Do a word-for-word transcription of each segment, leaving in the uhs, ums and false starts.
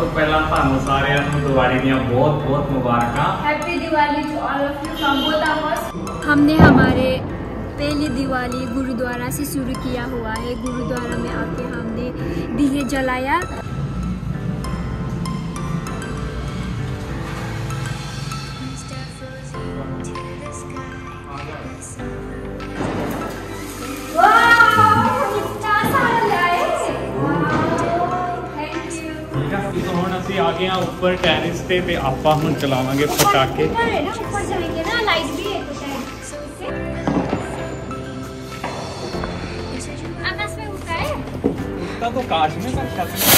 ਤੋਂ ਪਹਿਲਾਂ ਤੁਹਾਨੂੰ ਸਾਰਿਆਂ ਨੂੰ ਦੀਵਾਲੀ ਦੀਆਂ बहुत बहुत मुबारक। Happy Diwali to all of you from both of us. हमने हमारे पहली दिवाली गुरुद्वारा से शुरू किया हुआ है। गुरुद्वारा में आके हमने दिए जलाया। आ गए हैं ऊपर टेरिस पे पे आपा हम चलावांगे पटाखे। ऊपर जाएंगे ना, लाइट भी है आकाश में उड़ता है। उड़ता तो काश में पर छत में।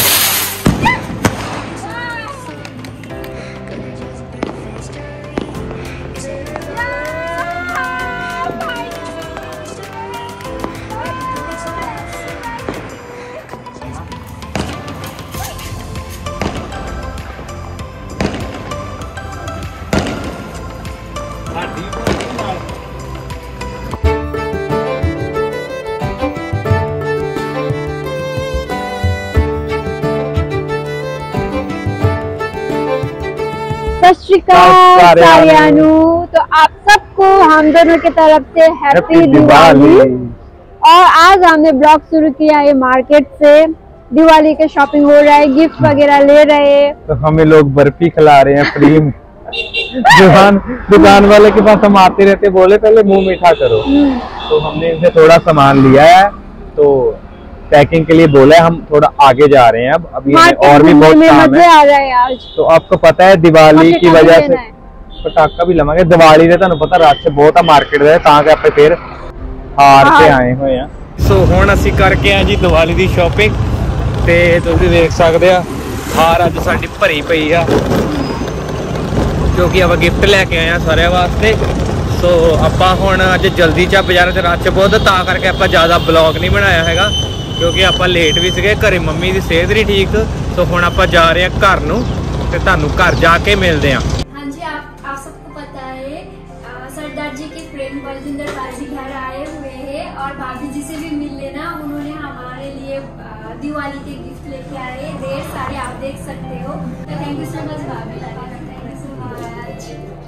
सत श्री अकाल सारियानू। तो आप सबको हम दोनों की तरफ से हैप्पी दिवाली। और आज हमने ब्लॉग शुरू किया है मार्केट से। दिवाली के शॉपिंग हो रहा है, गिफ्ट वगैरह ले रहे हैं। तो हमें लोग बर्फी खिला रहे हैं फ्री में। दुकान दुकान वाले के पास हम आते रहते, बोले पहले मुंह मीठा करो। तो हमने इनसे थोड़ा सामान लिया है, तो पैकिंग के लिए बोला है। हम थोड़ा आगे जा रहे हैं अब अभी और भी बहुत काम है। आ रहा है आज। तो आपको पता है दिवाली की वजह से पटाखा भी लवांगे। दिवाली ने तुहानू पता रश बहुत है मार्केट में, तां करके फिर हार के आए हुए हैं। सो हुण असीं करके आए जी दिवाली दी शॉपिंग। ते तुसीं देख सकदे आ हार अज साडी भरी पई आ, क्योंकि आपां गिफ्ट लैके आए हैं सारे वास्ते। सो आपां हुण अज जल्दी च बाजार च रश बहुत, तां करके आपां ज़्यादा ब्लॉग नहीं बनाया हैगा, क्योंकि आपां लेट भी सीगे। घरे मम्मी की सेहत नहीं ठीक। तो हुण आपां जा रहे हैं घर नूं ते तुहानूं घर जाके मिलदे हां। हाँ जी, आप आप सबको पता है सरदार जी के फ्रेंड बलजिंदर भाजी घर आए हुए हैं और भाभी जी से भी मिल लेना। उन्होंने हमारे लिए दिवाली के गिफ्ट लेके आए ढेर सारे, आप देख सकते हो। तो थैंक यू सो मच भाभी, थैंक यू सो मच।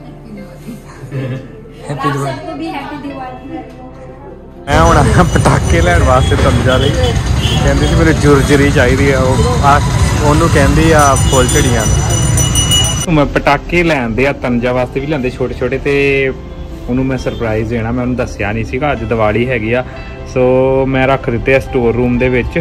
आप सबको भी हैप्पी दिवाली। मैं हुण आया पटाखे लैण वास्ते तंजा लई। कहंदी सी मेरे जुरजरी चाहिदी आ, ओनू कहंदी आ फुल झड़ियां। मैं पटाखे लैण दे आ तंजा वास्ते भी लैंदे छोटे छोटे, ते ओनू मैं सरप्राइज देना। मैं ओनू दस्सिया नहीं सीगा अज दिवाली हैगी आ। सो मैं रख दित्ते आ स्टोर रूम दे विच।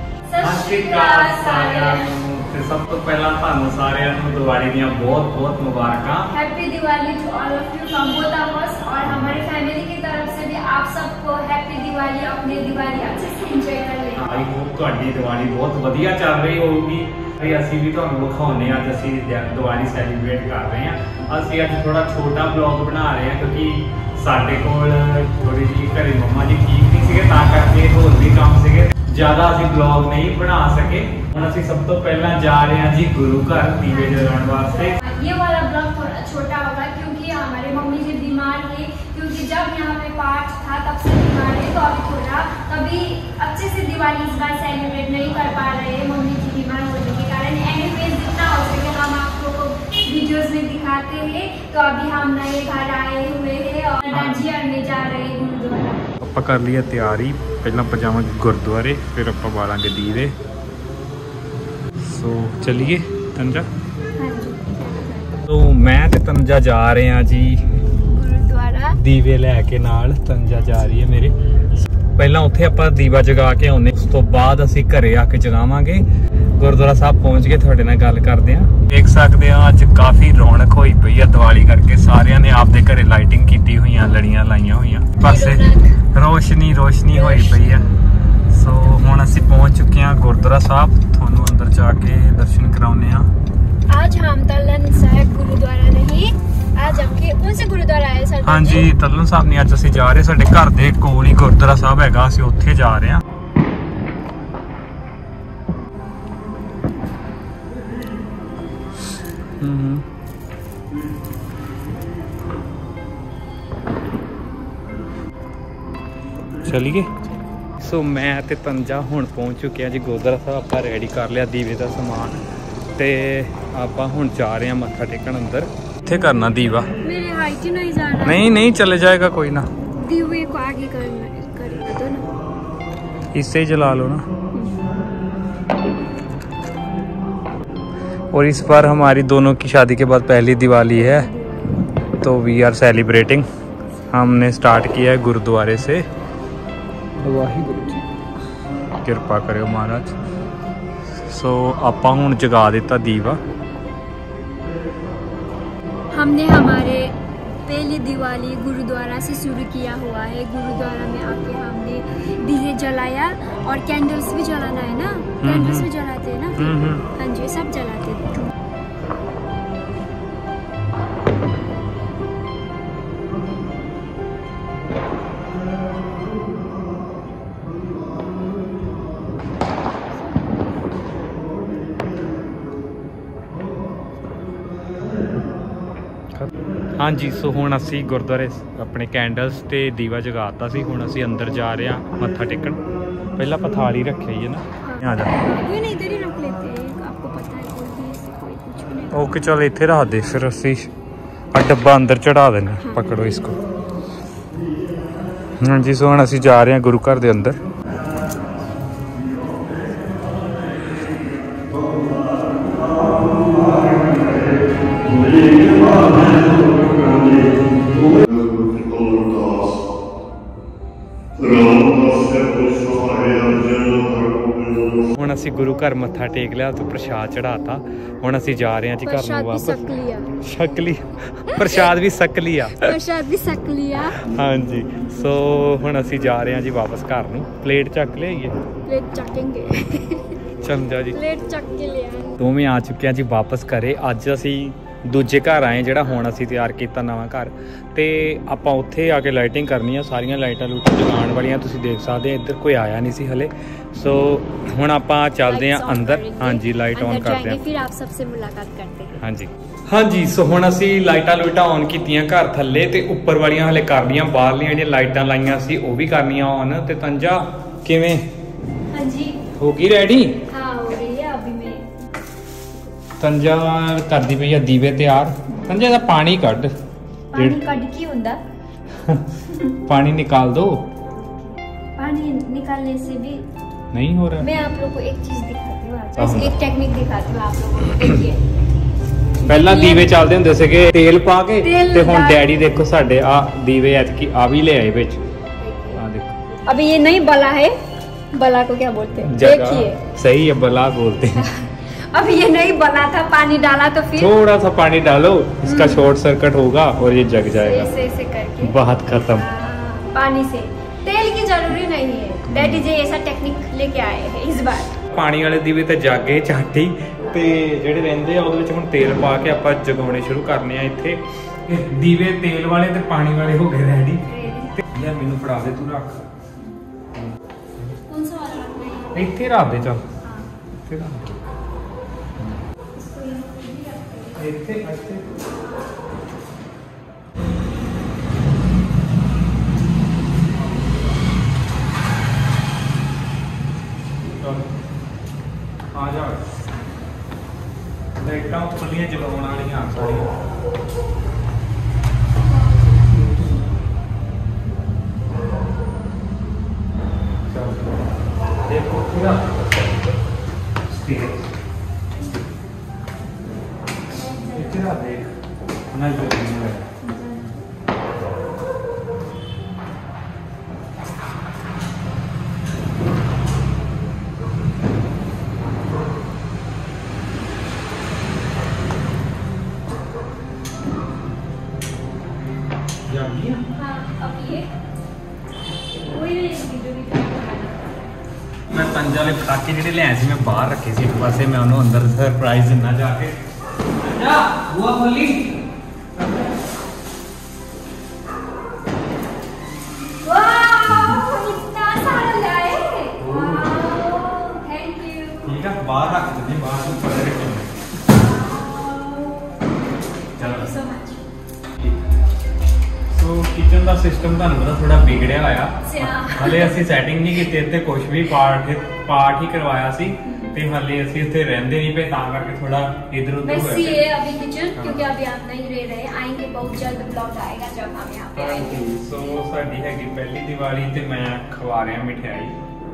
सब तो पहला तुहानू सारियां नू दिवाली ਦੀਆਂ बहुत बहुत मुबारकां। Happy Diwali to all of you from both of us. और हमारे फैमिली की तरफ से भी आप सबको हैप्पी दिवाली। अपनी दिवाली अच्छे से एंजॉय कर लें। आई होप ਤੁਹਾਡੀ दिवाली बहुत ਵਧੀਆ ਚੱਲ ਰਹੀ ਹੋਊਗੀ। ਤੇ ਅਸੀਂ ਵੀ ਤੁਹਾਨੂੰ ਵਿਖਾਉਣੇ ਆ ਕਿ ਅਸੀਂ दिवाली ਸੈਲੀਬ੍ਰੇਟ ਕਰ ਰਹੇ ਹਾਂ। ਅਸੀਂ ਅੱਜ ਥੋੜਾ ਛੋਟਾ ਵਲੌਗ ਬਣਾ ਰਹੇ ਹਾਂ, ਕਿਉਂਕਿ ਸਾਡੇ ਕੋਲ ਥੋੜੀ ਜਿਹੀ ਘਰੇ ਮੰਮਾ ਜੀ ਠੀਕ नहीं ਸੀਗੇ, ਤਾਂ ਕਰਕੇ ਹੋਰ ਵੀ ਕੰਮ ਸੀਗੇ, ज्यादा अभी ब्लॉग नहीं बना सके। हम असी सब तो पहला जा रहे हैं जी गुरु घर दीवे जलाने वास्ते। ये वाला ब्लॉग थोड़ा छोटा होगा क्योंकि हमारे मम्मी जी बीमार है, क्योंकि जब यहाँ पे पाठ था तब से बीमार है। तो अभी थोड़ा कभी अच्छे से दिवाली इस बार सेलिब्रेट नहीं कर पा रहे हैं मम्मी जी बीमार होने के कारण। एनीवेज जितना हो सके हम आपको वीडियोस में दिखाते हैं। तो अभी हम नए घर आए हुए हैं और दाजियार में जा रहे हैं गुरुद्वारा। ਆਪਾਂ कर लिया तैयारी, पहला ਆਪਾਂ ਜਾਵਾਂਗੇ गुरुद्वारे, फिर ਆਪਾਂ बालांगे दीवे। सो चलिए तंजा। तो मैं ते तंजा जा रहे हैं जी गुरुद्वारा। दीवे लैके नाल तंजा जा रही है मेरे। पहला उत्थे ਆਪਾਂ दीवा जगा के आने, उस तो बाद ਅਸੀਂ घरे आके जगावांगे। गुरुद्वारा साहब पहुंच के थोड़े नाल गल करते हैं। देख सकते हैं अज काफी रौनक होई पई है दिवाली करके। सारियां ने आपदे घरे लाइटिंग कीती हुई, लड़ियां लाइया हुई, पासे रोशनी रोशनी होई पई है। सो हुण असीं पहुंच चुके हैं गुरुद्वारा साहब। थोनू अंदर जाके दर्शन कराउने आ। आज हम तलन साहिब गुरुद्वारा नहीं, आज हमके कौन से गुरुद्वारा आए सर? हाँ जी, तलन साहब नहीं, अज असीं जा रहे साडे घर दे कोल ही गुरुद्वारा साहब हैगा, असीं उत्थे जा रहे हैं। चलिए। सो मैं ते तंजा हुण पहुंच चुके हैं जी गुरुद्वारा साहब। आप रेडी कर लिया दीवे का समान। ਤੇ ਆਪਾਂ ਹੁਣ ਜਾ ਰਹੇ ਹਾਂ ਮੱਥਾ ਟੇਕਣ ਅੰਦਰ। ਇੱਥੇ ਕਰਨਾ ਦੀਵਾ। मेरे हाइट ही नहीं जाना। नहीं नहीं चले जाएगा कोई ना। दीवे को आगे करना करेगा तो ना। इससे ही जला लो ना। और इस बार हमारी दोनों की शादी के बाद पहली दिवाली है, तो वी आर सेलिब्रेटिंग। हमने स्टार्ट किया है गुरुद्वारे से। वाहिगुरु जी कृपा करो महाराज। सो आपां हुण जगा दिता दीवा। हमने हमारे पहली दिवाली गुरुद्वारा से शुरू किया हुआ है। गुरुद्वारा में आके हमने दिए जलाया और कैंडल्स भी जलाना है ना। कैंडल्स भी जलाते हैं ना फिर। हाँ जी सब जलाते हैं। हाँ जी सो हुण असी गुरुद्वारे अपने कैंडल्स ते दीवा जगाता सी। हुण असी अंदर जा रहे हैं मत्था टेकन। पहला ਆਪਾਂ थाली रखी है ना। आ जा कोई नहीं इधर ही रख लेते हैं। आपको पता है कोई भी ऐसे कोई कुछ भी नहीं। ओके चल इत्थे रख दे। फिर असी आ डब्बा अंदर चढ़ा देना। पकड़ो इसको। हाँ जी सो हुण असी जा रहे हैं गुरु घर दे अंदर। ਹੁਣ ਅਸੀਂ ਗੁਰੂ ਘਰ ਮੱਥਾ ਟੇਕ ਲਿਆ ਤੇ ਪ੍ਰਸ਼ਾਦ ਚੜਾਤਾ। ਹੁਣ ਅਸੀਂ ਜਾ ਰਹੇ ਹਾਂ ਜੀ ਘਰ ਨੂੰ ਵਾਪਸ। ਛਕ ਲਿਆ ਪ੍ਰਸ਼ਾਦ ਵੀ ਛਕ ਲਿਆ। प्रसाद भी छक लिया। ਹਾਂਜੀ ਸੋ ਹੁਣ ਅਸੀਂ ਜਾ ਰਹੇ ਹਾਂ ਜੀ ਵਾਪਸ ਘਰ ਨੂੰ। ਪਲੇਟ ਚੱਕ ਲਿਆਈਏ। प्लेट चकेंगे। ਚੱਲ ਜਾ ਜੀ। प्लेट चक के ले आए। ਦੋਵੇਂ ਆ ਚੁੱਕੇ ਹਾਂ ਜੀ ਵਾਪਸ ਘਰੇ। ਅੱਜ ਅਸੀਂ ਦੂਜੇ ਘਰ ਆਏ ਜਿਹੜਾ ਹੁਣ ਅਸੀਂ ਤਿਆਰ ਕੀਤਾ ਨਵਾਂ ਘਰ। ਤੇ ਆਪਾਂ ਉੱਥੇ ਆ ਕੇ ਲਾਈਟਿੰਗ ਕਰਨੀ ਆ। ਸਾਰੀਆਂ ਲਾਈਟਾਂ ਲੂਟਾਂ ਜਗਾਉਣ ਵਾਲੀਆਂ ਤੁਸੀਂ ਦੇਖ ਸਕਦੇ ਆ। ਇੱਧਰ ਕੋਈ ਆਇਆ ਨਹੀਂ ਸੀ ਹਲੇ। ਸੋ ਹੁਣ ਆਪਾਂ ਚੱਲਦੇ ਆ ਅੰਦਰ। ਹਾਂਜੀ ਲਾਈਟ ਔਨ ਕਰਦੇ ਆ। फिर आप सबसे मुलाकात करते हैं। ਹਾਂਜੀ ਹਾਂਜੀ ਸੋ ਹੁਣ ਅਸੀਂ ਲਾਈਟਾਂ ਲੂਟਾਂ ਔਨ ਕੀਤੀਆਂ ਘਰ ਥੱਲੇ ਤੇ ਉੱਪਰ ਵਾਲੀਆਂ ਹਲੇ ਕਰਨੀਆਂ। ਬਾਹਰਲੀਆਂ ਜਿਹੜੀਆਂ ਲਾਈਟਾਂ ਲਾਈਆਂ ਸੀ ਉਹ ਵੀ ਕਰਨੀਆਂ ਔਨ। ਤੇ ਤੰਜਾ ਕਿਵੇਂ हाँ जी ਹੋ ਗਈ ਰੈਡੀ? हाँ हो रही है अभी मैं। ਤੰਜਾ ਕਰਦੀ ਪਈ ਆ ਦੀਵੇ ਤਿਆਰ। ਤੰਜਾ ਦਾ ਪਾਣੀ ਕੱਢ। पानी कट की हुंदा। पानी निकाल दो। पानी निकालने से भी नहीं हो रहा। मैं आप लोगों को एक चीज दिखाती हूँ। आज एक टेक्निक दिखाती हूँ आप लोगों को। देखिए ਪਹਿਲਾਂ ਦੀਵੇ ਚੱਲਦੇ ਹੁੰਦੇ ਸੀਗੇ ਤੇਲ ਪਾ ਕੇ तेल ਤੇ ਹੁਣ डाल- ਡੈਡੀ ਦੇਖੋ ਸਾਡੇ ਆ ਦੀਵੇ ਐਤਕੀ ਆ ਵੀ ਲੈ ਆਏ ਵਿੱਚ। ਆ ਦੇਖੋ अभी ये नहीं बला है। बला को क्या बोलते हैं जगह देखिए। सही है बला बोलते हैं। अभी ये नहीं बला था। पानी डाला तो फिर थोड़ा सा पानी डालो इसका शॉर्ट सर्किट होगा और ये जग जाएगा। ऐसे ऐसे करके बात खत्म। हाँ, पानी से तेल की जरूरी नहीं है। डैडी जी ऐसा टेक्निक लेके आए हैं इस बार। ਪਾਣੀ ਵਾਲੇ ਦੀਵੇ ਤੇ ਜਾਗੇ ਝਾਟੀ ਤੇ ਜਿਹੜੇ ਰਹਿੰਦੇ ਆ ਉਹਦੇ ਵਿੱਚ ਹੁਣ ਤੇਲ ਪਾ ਕੇ ਆਪਾਂ ਜਗਾਉਣੇ ਸ਼ੁਰੂ ਕਰਨੇ ਆ। ਇੱਥੇ ਦੀਵੇ ਤੇਲ ਵਾਲੇ ਤੇ ਪਾਣੀ ਵਾਲੇ ਹੋ ਗਏ ਰੈਡੀ। ਲੈ ਮੈਨੂੰ ਫੜਾ ਦੇ ਤੂੰ ਰੱਖ। कौन सा वाला रखना है? ਇੱਥੇ ਰੱਖ ਦੇ ਚੱਲ। ਇੱਥੇ ਰੱਖ ਇੱਥੇ ਇੱਥੇ ਆ ਜਾ। ਲਾਈਟਾਂ ਉੱਪਰਲੀਆਂ ਜਲਾਉਣ ਵਾਲੀਆਂ ਸਾਰੀਆਂ। देखो पूरा इतना देख ना जरूरी है। हाँ अब ये वही वीडियो भी मैं पंज वाले पटाखे ਜਿਹੜੇ ਲਿਆਏ ਸੀ ਮੈਂ ਬਾਹਰ ਰੱਖੇ ਸੀ ਇੱਕ ਪਾਸੇ। ਮੈਂ ਉਹਨੂੰ ਅੰਦਰ ਸਰਪ੍ਰਾਈਜ਼ ਦਿੰਨਾ ਜਾ ਕੇ। ਜਾ ਬੂਆ ਖੋਲੀ। वाह इतना सारा लाए। वाह थैंक यू। ठीक है बाहर रख दे। बाहर ਨੂੰ ਪਰੇ ਰੱਖੋ। Thank you so much. So kitchen ਦਾ ਸਿਸਟਮ ਤੁਹਾਨੂੰ ਪਤਾ ਥੋੜਾ ਵਿਗੜਿਆ ਹੋਇਆ। ਅੱਛਾ। ਹਲੇ ਅਸੀਂ ਸੈਟਿੰਗ ਨਹੀਂ ਕੀਤੀ ਇੱਥੇ ਕੁਝ ਵੀ ਪਾਠ ਪਾਠ ਹੀ ਕਰਵਾਇਆ ਸੀ ਤੇ ਹਾਲੇ ਅਸੀਂ ਉੱਥੇ ਰਹਿੰਦੇ ਨਹੀਂ ਪਏ ਤਾਂ ਕਰਕੇ ਥੋੜਾ इधर उधर वैसे ये अभी किचन क्योंकि अभी आप नहीं रह रहे, आएंगे बहुत जल्द ब्लॉग आएगा जब हम यहाँ पे आएंगे। सो साडी हैगी पहली दिवाली ते मैं खवा रहा मिठाई,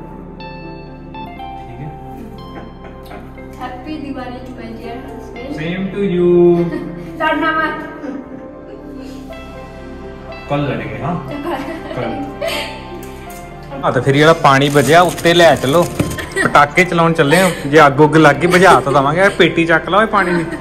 ठीक है। Happy Diwali to my dear husband. Same to you. लड़ना मत। कल लड़ेंगे हाँ कल। हाँ तो फिर ये पानी बजिया उत्ते ले चलो, पटाके चलाउन चले जे अग उग लग गई बुझा तो दवांगे, पेटी चक लो पानी दी।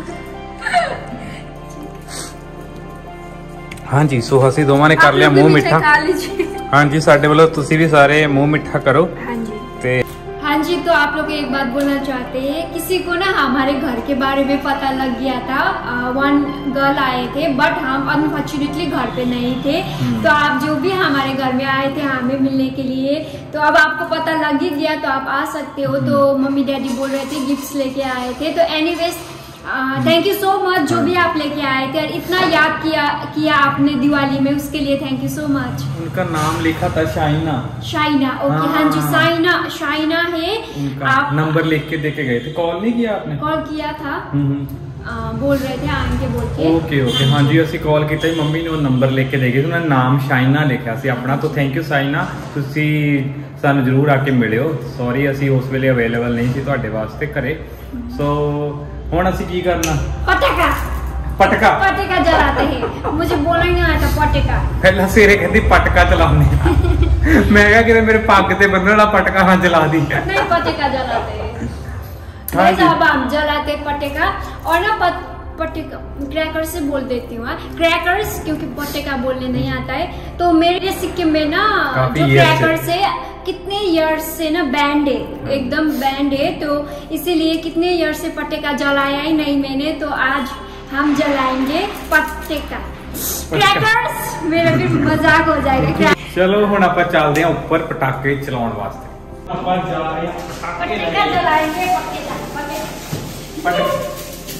हाँ जी सो ਅਸੀਂ ਦੋਵਾਂ ਨੇ ਕਰ ਲਿਆ ਮੂੰਹ ਮਿੱਠਾ। हाँ जी साडे ਵੱਲੋਂ ਤੁਸੀਂ ਵੀ ਸਾਰੇ ਮੂੰਹ ਮਿੱਠਾ करो। हाँ जी ਤੇ हाँ जी तो आप लोग एक बात बोलना चाहते हैं, किसी को ना हमारे घर के बारे में पता लग गया था, वन गर्ल आए थे बट हम अनफॉर्चुनेटली घर पे नहीं थे, तो आप जो भी हमारे घर में आए थे हमें मिलने के लिए, तो अब आपको पता लग ही गया तो आप आ सकते हो। तो मम्मी डैडी बोल रहे थे गिफ्ट्स लेके आए थे, तो anyways thank you so much जो भी आप लेके आए थे और इतना याद किया किया आपने दिवाली में, उसके लिए थैंक यू सो मच। उनका नाम लिखा था शाइना। शाइना ओके हाँ, हाँ जी शाइना शाइना है। आप नंबर लिख के देके गए थे, कॉल नहीं किया आपने? कॉल किया था, आ, बोल रहे थे आएंगे बोल के। ओके ओके हाँ जी ਅਸੀਂ कॉल किया, मम्मी ने वो नंबर लिख के दे गए, उन्होंने नाम शाइना लिखा सी अपना। तो थैंक यू शाइना, ਤੁਸੀਂ ਸਾਨੂੰ ਜ਼ਰੂਰ ਆ ਕੇ ਮਿਲਿਓ। ਸੌਰੀ ਅਸੀਂ ਉਸ ਵੇਲੇ ਅਵੇਲੇਬਲ ਨਹੀਂ ਸੀ ਤੁਹਾਡੇ ਵਾਸਤੇ ਘਰੇ। ਸੋ ਹੁਣ ਅਸੀਂ ਕੀ ਕਰਨਾ? पटाखा पटका पटाखा जलाते हैं, मुझे बोलना नहीं आता पटाखा। ਪਹਿਲਾਂ ਸਿਰੇ ਕਹਿੰਦੀ ਪਟਕਾ ਚਲਾਉਂਦੇ ਮੈਂ ਕਿਹਾ ਕਿਤੇ ਮੇਰੇ ਪੱਗ ਤੇ ਬੰਨਣ ਵਾਲਾ ਪਟਕਾ ਨਾ ਜਲਾ ਦੀ। नहीं पटाखा जलाते हैं, हाँ नहीं जी। साहब हम जलाते पटाखा और ना पट पटाखा क्रैकर्स से बोल देती हूँ, क्रैकर्स क्योंकि पटाखा बोलने नहीं आता है। तो मेरे सिक्किम में ना काफी जो years क्रैकर्स है कितने इयर्स से ना बैंड है, एकदम बैंड है, तो इसीलिए कितने इयर्स से पटाखा जलाया ही नहीं मैंने, तो आज हम जलाएंगे पटाखा क्रैकर्स। मेरा भी मजाक हो जाएगा। ਚਲੋ ਹੁਣ ਆਪਾਂ ਚੱਲਦੇ ਹਾਂ ਉੱਪਰ ਪਟਾਕੇ ਚਲਾਉਣ ਵਾਸਤੇ। ਆਪਾਂ ਜਾ ਰਹੇ ਹਾਂ ਪਟਾਕੇ पटाखा जलाएंगे पटाखा ਪਟਾਕੇ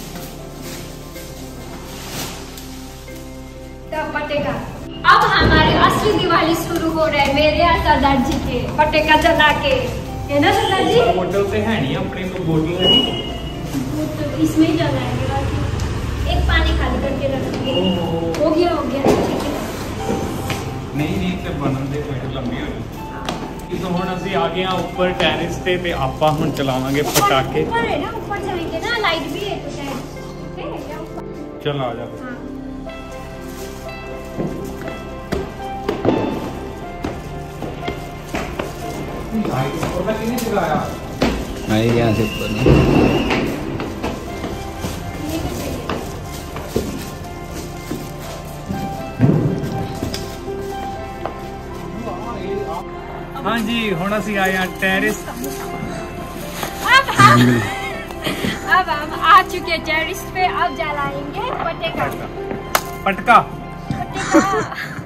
पटेका। अब हमारे असली दिवाली शुरू हो रहे हैं मेरे और सरदार जी के पटेका जला के, है ना सरदार जी? बोतल तो है नहीं अपने को, बोतल है नहीं, तो इसमें ही जलाएंगे बस। एक पानी खाली करके रखेंगे। हो गया हो गया ठीक है। नहीं नहीं ਤੇ ਬਣਨ ਦੇ ਕੋਈ ਲੰਬੀ ਹੋ ਗਈ। तो ਹੁਣ ਅਸੀਂ ਆ ਗਏ ਆ ਉੱਪਰ ਟੈਰਿਸ ਤੇ ਤੇ ਆਪਾਂ ਹੁਣ ਚਲਾਵਾਂਗੇ ਪਟਾਕੇ। ऊपर है ना, ऊपर जाएंगे ना, लाइट भी है तो शायद है क्या ऊपर? चल आ जा। हाँ नहीं यहाँ से ऊपर नहीं। हाँ जी ਹੁਣ ਅਸੀਂ ਆਏ ਆ ਟੈਰਿਸ। अब हम अब हम आ चुके हैं टेरेस पे, अब जलाएंगे पटेका पटका। पटेका।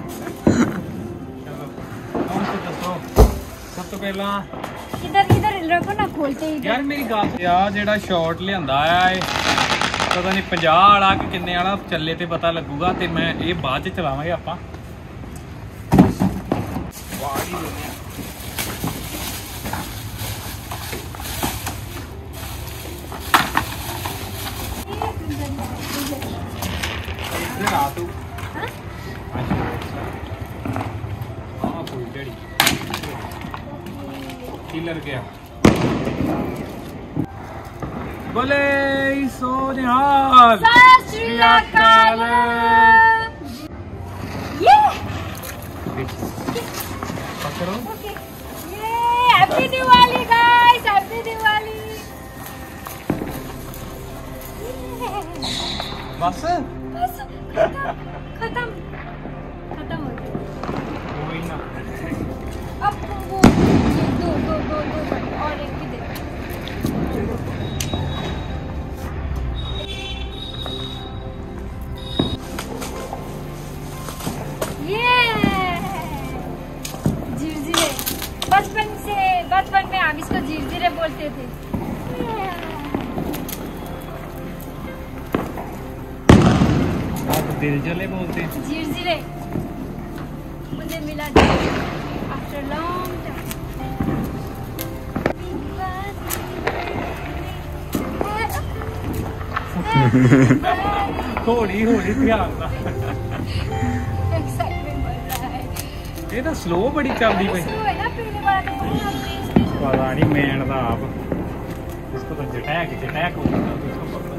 ਸਭ ਤੋਂ ਪਹਿਲਾਂ इधर इधर रखो ना, खोलते ही ਯਾਰ ਮੇਰੀ ਗੱਲ ਆ, ਜਿਹੜਾ ਸ਼ਾਟ ਲਿਆਂਦਾ ਆ ਇਹ ਪਤਾ ਨਹੀਂ ਪੰਜਾਹ ਵਾਲਾ ਕਿ ਕਿੰਨੇ ਵਾਲਾ ਚੱਲੇ ਤੇ ਪਤਾ ਲੱਗੂਗਾ, ਤੇ ਮੈਂ ਇਹ ਬਾਅਦ ਚ ਚਲਾਵਾਂਗੇ ਆਪਾਂ। किलर गया बोले सो निहाल सत श्री अकाल। ये पकड़ो। ओके ये happy Diwali guys, happy Diwali. बस बस खत्म खत्म खत्म हो गया। कोई ना अब वो दो दो दो दो और एक भी दे। ये जीरजीरे, बचपन से बचपन में हम इसको जीरजीरे बोलते थे। आप दिल जले बोलते हैं। जीरजीरे मुझे मिला आफ्टर लॉन्ग टाइम। हौली हौली ध्यान दा एक्साइटमेंट बढ़ रहा है। ये तो स्लो बड़ी चलती पई। स्लो है ना, पहले वाला तो बहुत तेज तेज। पता नहीं मैन दा आप इसको तो जटैक जटैक हो गया उसको पकड़ो।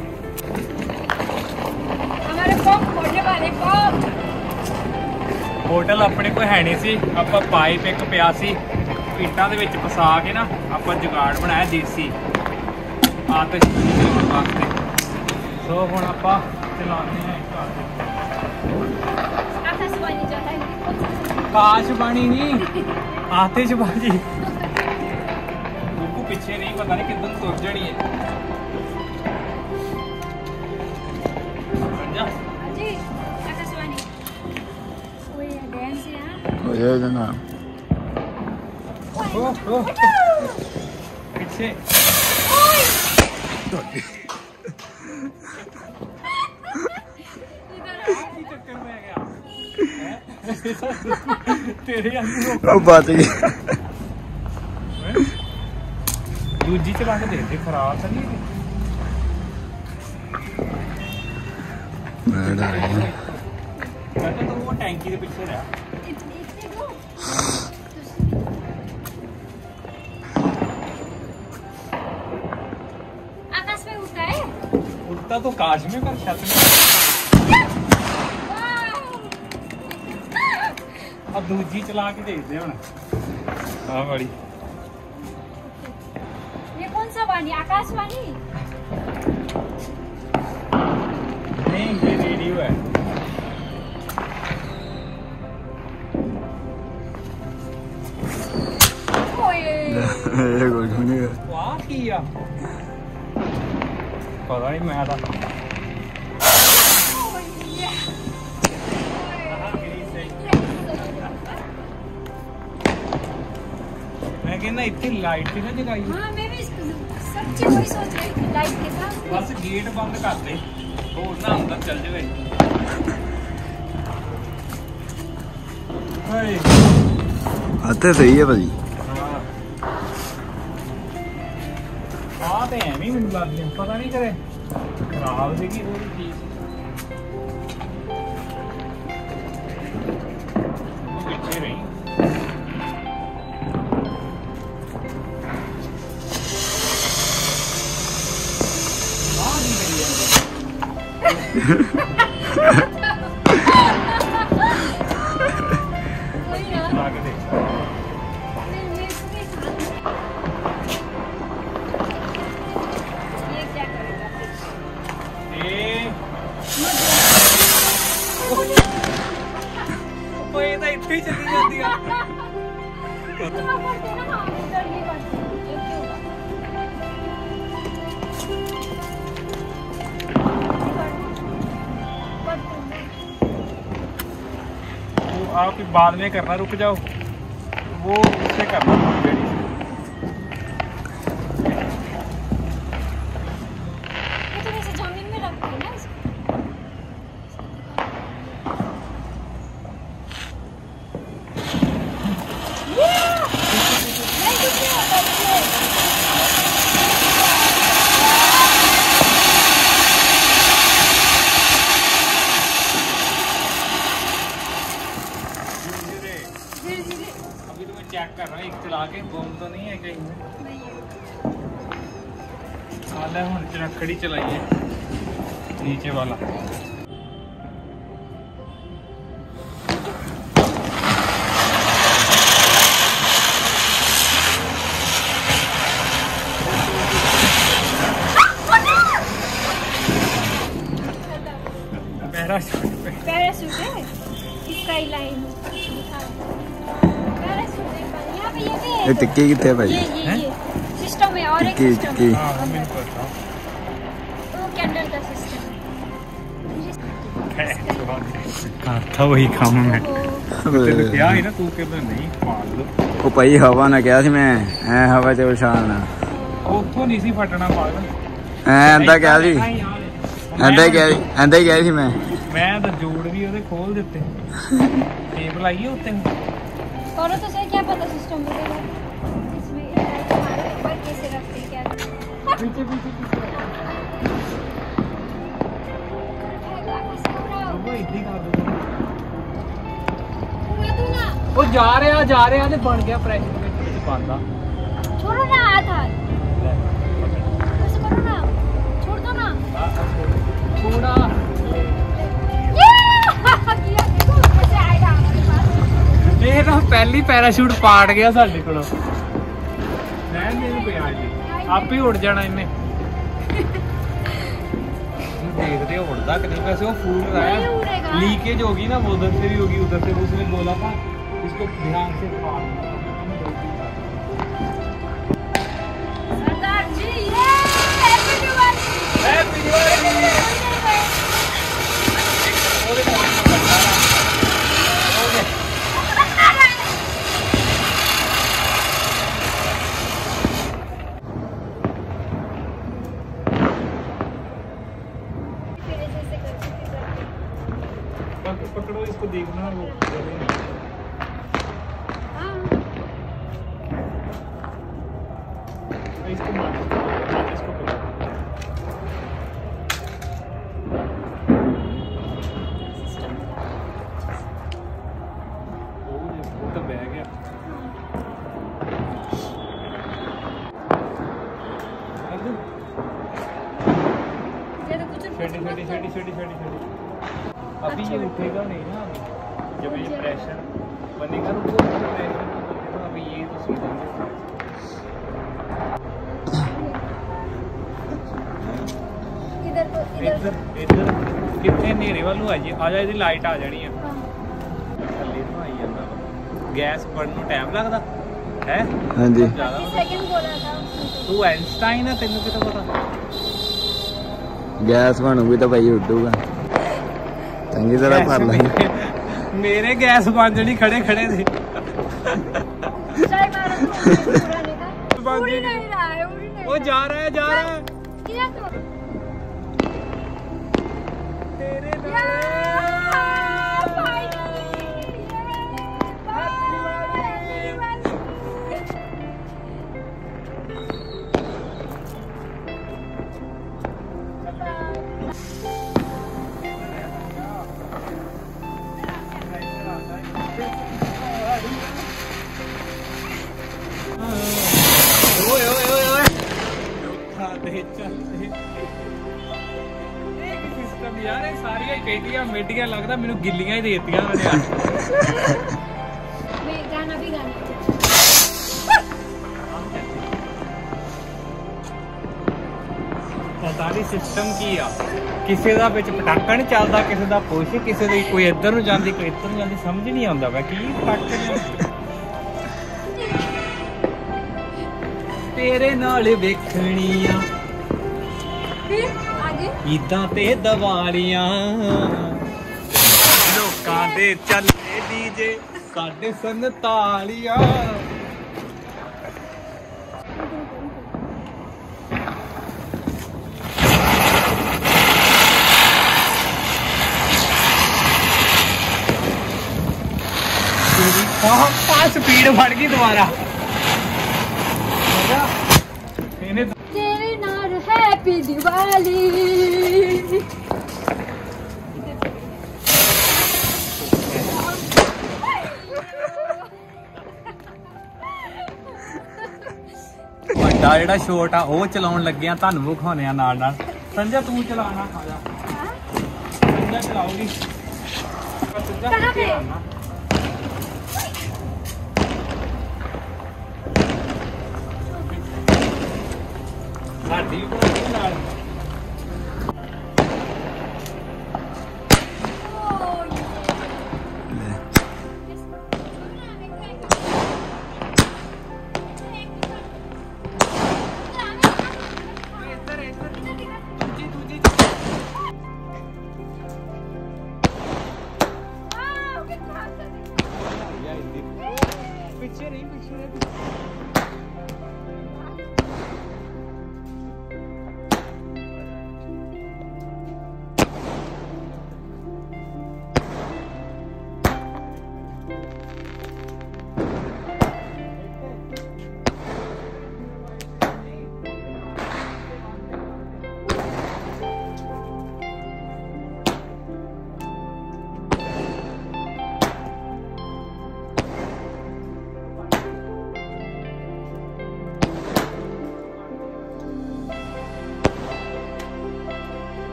हमारे पंप खोलने वाले पंप होटल अपने को है नहीं सी, ਆਪਾਂ ਪਾਈਪ ਇੱਕ ਪਿਆ ਸੀ ਇੱਟਾਂ ਦੇ ਵਿੱਚ ਫਸਾ ਕੇ ਨਾ ਆਪਾਂ ਜੁਗਾੜ ਬਣਾਇਆ ਦੇਸੀ ਆਤਿਸ਼ ਚਲਾਉਣ ਵਾਸਤੇ। ਸੋ ਹੁਣ ਆਪਾਂ ਚਲਾਉਂਦੇ ਹਾਂ ਇੱਕ आकाशवाणी जो है आकाशवाणी नहीं आतिशबाजी। बिल्कुल पीछे नहीं, पता नहीं किधर तुर जानी है। जा जी आकाशवाणी कोई डांस यहाँ हो जाएगा ना। ओ, ओ, पीछे चक्कर में गया तेरे ਉਹ ਬਚ ਗਈ। दूजी चला के देख दे, खराब तो नहीं है। मैं डर गया। तो वो टैंकी के पीछे रहा। इतने इतने दो आकाश में उड़ता है। उड़ता तो काश में पर छत में। अब दूजी चला के देख दे हुन। हां बड़ी ये कौन सा वाणी? आकाशवाणी नहीं, ये रेडियो है। ओए ये कुछ नहीं है। वाह किया पता नहीं मैं था। मैं कहना इतनी लाइट थी ना जगाई। हाँ मैं भी सच्ची वही सोच रही थी लाइट के साथ। बस गेट बंद कर दे और ना अंदर चल जाए। हाय आते सही है भाई। हाँ तो एवं ही मैंने लग गया, पता नहीं करे खराब सी कि वो चीज पीछे रही। हाँ नहीं करी वही ना ला के देख। मैं मैं इसके साथ ये क्या करेगा फिर? ए ओए तो इतनी चली जाती है। इतना करते ना हाँ इधर ये करते हैं, ये क्यों होगा? करते हैं। वो आप बाद में करना, रुक जाओ वो उससे करना गाड़ी से। ये तो वैसे जमीन में रखते हैं ना इसको। नहीं कुछ नहीं होता इससे। धीरे धीरे अभी तो मैं चेक कर रहा हूँ एक चला के, बम तो नहीं है कहीं में। नहीं है। हाल है हम चरखड़ी चलाइए नीचे वाला। पैराशूट पे पैराशूट है स्काई लाइन पैराशूट है पर यहाँ पे ये भी है। ये टिक्की कितने है भाई? ये ये हैं? ये सिस्टम है और एक टिक्की सिस्टम टिक्की। है। हाँ वो मैंने पता। वो कैंडल का सिस्टम है। हाँ था वही काम में वो तेरे क्या है ना तू के नहीं मार लो। ਉਹ ਭਾਈ ਹਵਾ ਨਾ ਕਿਹਾ ਸੀ ਮੈਂ ਐ ਹਵਾ ਚ ਉਛਾਲਣਾ ਉੱਥੋਂ ਨਹੀਂ ਸੀ ਫਟਣਾ ਪਾਗਲ। ਐ ਐਂਦਾ ਕਿਹਾ ਸੀ ਐਂਦਾ ਹੀ ਕਿਹਾ ਸੀ ਐਂਦਾ ਹੀ ਕਿਹਾ ਸੀ ਮੈਂ ਮੈਂ ਤਾਂ ਜੋੜ ਵੀ ਉਹਦੇ ਖੋਲ ਦਿੱਤੇ ਟੇਪ ਲਾਈਏ ਉੱਤੇ। करो तो सही, क्या पता सिस्टम में इसमें लाइट मारो एक बार कैसे रखते हैं क्या। पीछे पीछे पीछे सीधी कर दो वो जा रहा जा रहा ते बन गया प्रेशर ਵਿੱਚ ਪਾਉਂਦਾ छोड़ो ना हाथ हाथ ऐसे करो ना छोड़ दो ना छोड़ा किया देखो कैसे आएगा हमारे पास ਇਹ ਤਾਂ ਪਹਿਲੀ ਪੈਰਾਸ਼ੂਟ ਪਾੜ ਗਿਆ ਸਾਡੇ ਕੋਲੋਂ ਰਹਿਣ ਦੇ ਨੂੰ ਪਿਆ ਜੀ ਆਪੇ ਉੱਡ ਜਾਣਾ ਇਹਨੇ देखते हो उड़ता कि नहीं वैसे वो फूल रहा है लीकेज होगी ना वो उधर से भी होगी उधर से उसने बोला था इसको ध्यान से सरदार जी ये हैप्पी दिवाली हैप्पी दिवाली पकड़ो इसको देखना वो हां इसको मार इसको पकड़ो वो तो बह गया ये तो कुछ छड़ी छड़ी छड़ी छड़ी छड़ी छड़ी अभी ये उठेगा नहीं ना अभी जब ये प्रेशर बनेगा तो वो प्रेशर अभी ये तो सीधा इधर तो इधर इधर कितने नेरे वालू आ जी आ जा इधर लाइट आ जानी है थल्ले तो आई ਜਾਂਦਾ गैस बढ़न ਨੂੰ टाइम लगदा है हां जी सेकंड बोला था तू आइंस्टाइन है तेनू कितो पता गैस बनूगी तो भाई उड़ूगा चंगी तरह भर लेंगे मेरे गैस बन जनी खड़े खड़े थे चाय मारो पूरा निकाल उड़ नहीं रहा है उड़ नहीं वो जा रहा है जा रहा है किया तो तेरे ओए ओए ओए ओए खाते चलते एक सिस्टम यार ये सारियां पेटियां मेटियां लगदा मेनू गिल्लियां ही देतियां मैंने मैं गाना भी गाना पता नहीं सिस्टम की आ ਕਿਸੇ ਦਾ ਵਿੱਚ ਪਟਾਕਾ ਨਹੀਂ ਚੱਲਦਾ ਕਿਸੇ ਦਾ ਕੁਛ ਕਿਸੇ ਦੀ ਕੋਈ ਇੱਧਰ ਨੂੰ ਜਾਂਦੀ ਕੋਈ ਇੱਧਰ ਨੂੰ ਜਾਂਦੀ ਸਮਝ ਨਹੀਂ ਆਉਂਦਾ ਵਾ ਕੀ ਪਟਾਕੇ ਨੇ तेरे नाल वेखणियां फिर आगे ईदां ते दवालियां लोकां दे चलदे डीजे साडे संतालियां स्पीड बढ़ गई दोबारा तेरे नाल हैप्पी दिवाली ਵੱਡਾ ਜਿਹੜਾ ਸ਼ੋਟ ਆ ਉਹ ਚਲਾਉਣ ਲੱਗੇ ਆ ਤੁਹਾਨੂੰ ਵਿਖਾਉਣੇ ਆ ਨਾਲ ਨਾਲ ਸੰਜਾ ਤੂੰ ਚਲਾਣਾ ਖਾ ਜਾ ਸੰਜਾ ਚਲਾਉਗੀ कहाँ पे ਸਾਡੀ ਵੀ ਨਾਲ पीछे नहीं पीछे नहीं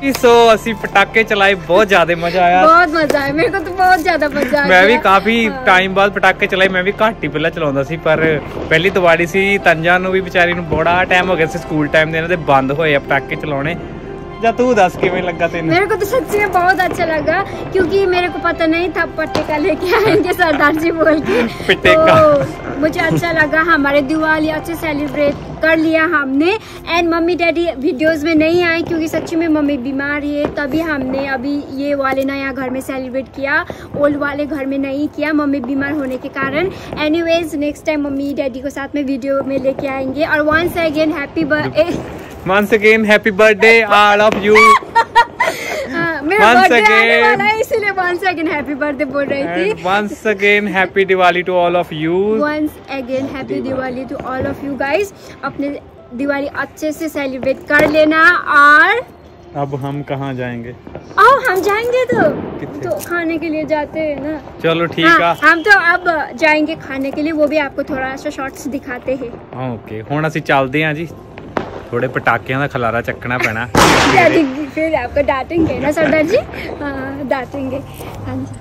सो ਅਸੀਂ ਪਟਾਕੇ ਚਲਾਏ ਬਹੁਤ ਜ਼ਿਆਦਾ ਮਜ਼ਾ ਆਇਆ बहुत मजा आया मेरे को तो बहुत ज्यादा मजा आया ਮੈਂ ਵੀ ਕਾਫੀ ਟਾਈਮ ਬਾਅਦ ਪਟਾਕੇ ਚਲਾਏ ਮੈਂ ਵੀ ਘੱਟ ਹੀ ਪਹਿਲਾਂ ਚਲਾਉਂਦਾ ਸੀ ਪਰ ਪਹਿਲੀ ਦੀਵਾਲੀ ਸੀ ਤੰਜਾ ਨੂੰ ਵੀ ਵਿਚਾਰੀ ਨੂੰ ਬੜਾ ਟਾਈਮ ਹੋ ਗਿਆ ਸੀ ਸਕੂਲ ਟਾਈਮ ਦੇ ਇਹਨਾਂ ਦੇ ਬੰਦ ਹੋਏ ਆ ਪਟਾਕੇ ਚਲਾਉਣੇ ਜਾਂ ਤੂੰ ਦੱਸ ਕਿਵੇਂ ਲੱਗਾ ਤੈਨੂੰ मेरे को तो सच्ची में बहुत अच्छा लगा क्योंकि मेरे को पता नहीं था पटेका लेके आएंगे सरदार जी बोल के पटेका। तो मुझे अच्छा लगा हमारे दिवाली अच्छे सेलिब्रेट कर लिया हमने एंड मम्मी डैडी वीडियोस में नहीं आए क्योंकि सच्ची में मम्मी बीमार है तभी हमने अभी ये वाले नया घर में सेलिब्रेट किया ओल्ड वाले घर में नहीं किया मम्मी बीमार होने के कारण anyways next time mummy daddy को साथ में वीडियो में लेके आएंगे और once again happy birthday once again happy birthday all of you मेरा बर्थडे आने वाला है इसीलिए वंस अगेन हैप्पी बर्थडे बोल रही थी once again happy Diwali to all of you once again happy Diwali to all of you guys अपने दिवाली अच्छे से सेलिब्रेट कर लेना और अब हम कहाँ जाएंगे आओ हम जाएंगे तो तो खाने के लिए जाते हैं ना चलो ठीक है हम तो अब जाएंगे खाने के लिए वो भी आपको थोड़ा सा शॉर्ट्स दिखाते हैं ओके हुण ਅਸੀਂ ਚੱਲਦੇ ਆਂ ਜੀ थोड़े पटाखियां का खलारा चकना पैना फिर आपको डांटेंगे ना सरदार जी हाँ डांटेंगे हाँ जी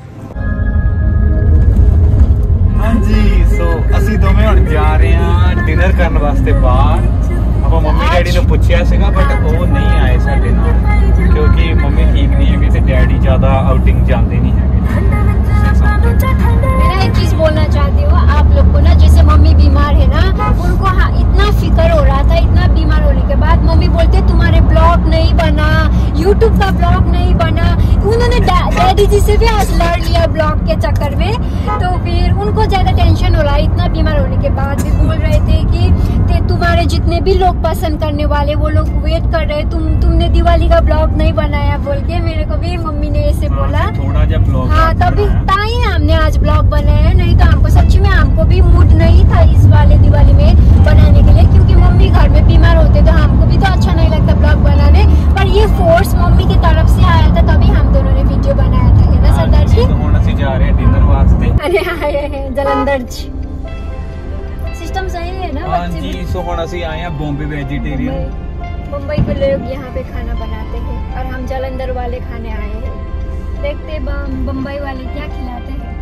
हाँ जी सो ਅਸੀਂ ਦੋਵੇਂ ਹੁਣ ਜਾ ਰਹੇ ਹਾਂ ਡਿਨਰ ਕਰਨ ਵਾਸਤੇ ਬਾਹਰ ਆਪਾਂ ਮੰਮੀ ਡੈਡੀ ਨੂੰ ਪੁੱਛਿਆ ਸੀਗਾ ਬਟ ਉਹ ਨਹੀਂ ਆਏ ਸਾਡੇ ਨਾਲ ਕਿਉਂਕਿ ਮੰਮੀ ਠੀਕ नहीं ਹੈਗੇ ਤੇ ਡੈਡੀ ਜ਼ਿਆਦਾ ਆਊਟਿੰਗ ਜਾਂਦੇ नहीं ਹੈਗੇ मैं एक चीज बोलना चाहती हूँ आप लोग को ना जैसे मम्मी बीमार है ना उनको हाँ, इतना फिक्र हो रहा था इतना बीमार होने के बाद मम्मी बोलते तुम्हारे ब्लॉग नहीं बना यूट्यूब का ब्लॉग नहीं बना उन्होंने डैडी जी से भी आज लड़ लिया ब्लॉग के चक्कर में तो फिर उनको ज्यादा टेंशन हो रहा है इतना बीमार होने के बाद भी बोल रहे थे कि तुम्हारे जितने भी लोग पसंद करने वाले वो लोग वेट कर रहे तुम तुमने दिवाली का ब्लॉग नहीं बनाया बोल के मेरे को भी मम्मी ने ऐसे बोला थोड़ा जब ब्लॉग हाँ तभी ताई हमने आज ब्लॉग बनाया नहीं तो हमको सच्ची में हमको भी मूड नहीं था इस वाले दिवाली में बनाने के लिए क्योंकि मम्मी घर में बीमार होते तो हमको भी तो अच्छा नहीं लगता ब्लॉग बनाने पर ये फोर्स मम्मी की तरफ से आया था तभी हम दोनों ने वीडियो बनाया था है ना सरदार जी तो हुण ਅਸੀਂ जा रहे हैं डिनर वास्ते अरे आए हैं जलंधर जी सिस्टम सही है ना हाँ जी सो हुण ਅਸੀਂ आए हैं बॉम्बे वेजिटेरियन मुंबई के लोग यहाँ पे खाना बनाते हैं और हम जलंधर वाले खाने आए हैं देखते बम्बई वाले क्या खिलाते हैं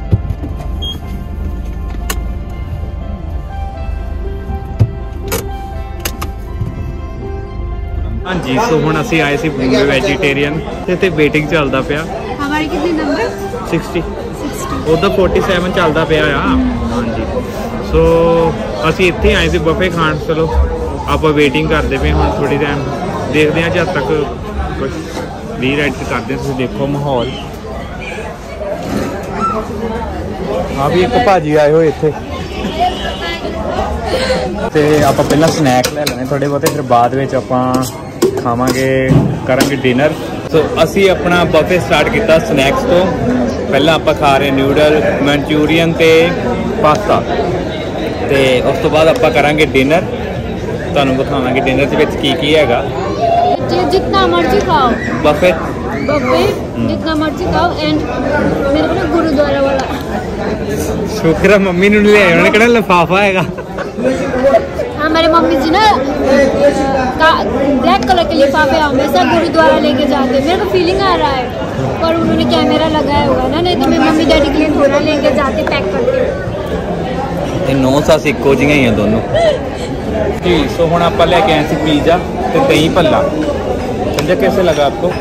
हाँ जी सो हुण ਅਸੀਂ ਆਏ ਸੀ बॉम्बे वेजिटेरियन ਤੇ ਤੇ ਵੇਟਿੰਗ ਚੱਲਦਾ ਪਿਆ हमारे कितने नंबर सिक्सटी ਉਹਦਾ फोर्टी सेवन ਚੱਲਦਾ ਪਿਆ ਆ ਹਾਂਜੀ ਸੋ ਅਸੀਂ ਇੱਥੇ ਆਏ ਸੀ ਬਫੇ ਖਾਣ ਚਲੋ ਆਪਾਂ ਵੇਟਿੰਗ ਕਰਦੇ ਪਏ ਹੁਣ ਥੋੜੀ ਟਾਈਮ ਦੇਖਦੇ ਹਾਂ ਜਦ ਤੱਕ ਕੁਝ ਰੀਰਾਈਟ ਕਰਦੇ ਤੁਸੀਂ ਦੇਖੋ ਮਾਹੌਲ ਆ ਵੀ ਇੱਕ ਭਾਜੀ ਆਏ ਹੋਏ ਇੱਥੇ ਤੇ ਆਪਾਂ ਪਹਿਲਾਂ ਸਨੈਕ ਲੈ ਲੈਣੇ ਥੋੜੇ ਬਹੁਤੇ ਫਿਰ ਬਾਅਦ ਵਿੱਚ ਆਪਾਂ ਖਾਵਾਂਗੇ ਕਰਾਂਗੇ ਡਿਨਰ ਸੋ ਅਸੀਂ ਆਪਣਾ ਬਫੇ ਸਟਾਰਟ ਕੀਤਾ ਸਨੈਕਸ ਤੋਂ ਪਹਿਲਾਂ ਆਪਾਂ ਖਾ ਰਹੇ ਨਿਊਡਲ ਮਨਚੂਰੀਅਨ ਤੇ ਪਾਸਤਾ ਤੇ ਉਸ ਤੋਂ ਬਾਅਦ ਆਪਾਂ ਕਰਾਂਗੇ ਡਿਨਰ ਤੁਹਾਨੂੰ ਦਿਖਾਵਾਂਗੇ ਡਿਨਰ ਦੇ ਵਿੱਚ ਕੀ ਕੀ ਹੈਗਾ जितना मर्जी खाओ बफे बफे जितना मर्जी खाओ एंड मेरे को गुरुद्वारा वाला शुक्र है मम्मी ने ले आया उन्होंने लिफाफा हैगा हाँ मेरे मम्मी जी ना ब्लैक कलर के लिफाफे हमेशा गुरुद्वारा लेके जाते मेरे को फीलिंग आ रहा है पर उन्होंने कैमरा लगाया होगा ना नहीं तो मैं मम्मी डैडी के लिए थोड़ा लेके जाते पैक करके नौ सास इको जी हैं दोनों जी सो हुण आप लेके आए थे पिज़्ज़ा तो दही भल्ला समझा कैसे लगा आपको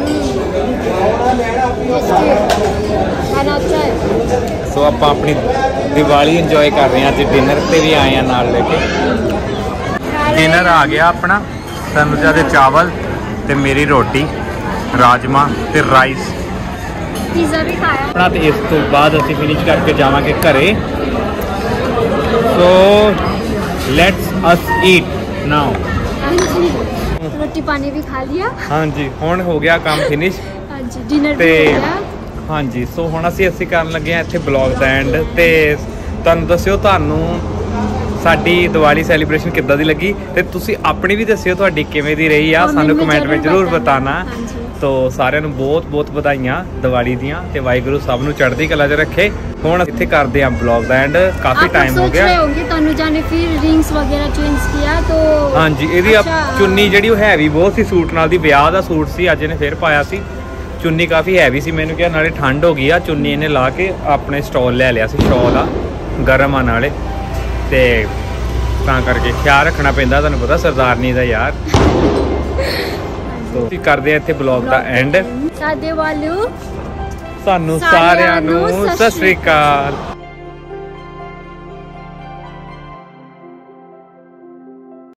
खाना अच्छा है सो आप अपनी दिवाली इंजॉय कर रहे हैं अज डिनर पे भी आए हैं नाल लेके डिनर आ गया अपना तनुजा दे चावल ते मेरी रोटी राजमा ते राइस पिज़्ज़ा भी खाया अपना ते इस तो बाद असीं फिनिश करके जावांगे घरे so let's us eat now रोटी पानी भी खा लिया हाँ जी हुण हो गया काम फिनिश हाँ जी डिनर ਤੇ भी हो गया हाँ जी सो ਹੁਣ ਅਸੀਂ ਅਸੀਂ ਕਰਨ ਲੱਗੇ ਆ ਇੱਥੇ ਬਲੌਗ ਦਾ ਐਂਡ ਤੇ ਤੁਹਾਨੂੰ ਦੱਸਿਓ ਤੁਹਾਨੂੰ ਸਾਡੀ ਦੀਵਾਲੀ ਸੈਲੀਬ੍ਰੇਸ਼ਨ ਕਿੱਦਾਂ ਦੀ ਲੱਗੀ ਤੇ ਤੁਸੀਂ ਆਪਣੀ ਵੀ ਦੱਸਿਓ ਤੁਹਾਡੀ ਕਿਵੇਂ ਦੀ ਰਹੀ ਆ ਸਾਨੂੰ ਕਮੈਂਟ ਵਿੱਚ ਜ਼ਰੂਰ ਬਤਾਨਾ ਤੋ ਸਾਰਿਆਂ ਨੂੰ ਬਹੁਤ ਬਹੁਤ ਵਧਾਈਆਂ ਦੀਵਾਲੀ ਦੀਆਂ ਤੇ ਵਾਹਿਗੁਰੂ ਸਭ ਨੂੰ ਚੜ੍ਹਦੀ ਕਲਾ 'ਚ ਰੱਖੇ। ਹੁਣ ਇੱਥੇ ਕਰਦੇ ਆ ਬਲੌਗ ਦਾ ਐਂਡ, ਕਾਫੀ ਟਾਈਮ ਹੋ ਗਿਆ। ਤੁਹਾਨੂੰ ਜਾਣੇ ਫਿਰ ਰਿੰਗਸ ਵਗੈरह ਚੇਂਜ ਕੀਤਾ ਤੋ ਹਾਂਜੀ, ਇਹਦੀ ਚੁੰਨੀ ਜਿਹੜੀ ਉਹ ਹੈਵੀ ਬਹੁਤ ਸੀ, ਸੂਟ ਨਾਲ ਦੀ ਵਿਆਹ ਦਾ ਸੂਟ ਸੀ, ਅੱਜ ਇਹਨੇ ਫਿਰ ਪਾਇਆ ਸੀ। ਚੁੰਨੀ ਕਾਫੀ ਹੈਵੀ ਸੀ, ਮੈਨੂੰ ਕਿਹਾ ਨਾਲੇ ਠੰਡ ਹੋ ਗਈ ਆ, ਚੁੰਨੀ ਇਹਨੇ ਲਾ ਕੇ ਆਪਣੇ ਸਟਾਲ ਲੈ ਲਿਆ ਸੀ, ਸ਼ਾਲ ਆ ਗਰਮ ਆ ਨਾਲੇ, ਤੇ ਤਾਂ ਕਰਕੇ ਖਿਆਲ ਰੱਖਣਾ ਪੈਂਦਾ, ਤੁਹਾਨੂੰ ਪਤਾ ਸਰਦਾਰਨੀ ਦਾ ਯਾਰ। ਤੋ ਅਸੀਂ ਕਰਦੇ ਆ ਇੱਥੇ ਬਲੌਗ ਦਾ ਐਂਡ। ਸਾਡੇ ਵੱਲੋਂ ਸਾਨੂੰ ਸਾਰਿਆਂ ਨੂੰ ਸਤਿ ਸ੍ਰੀ ਅਕਾਲ।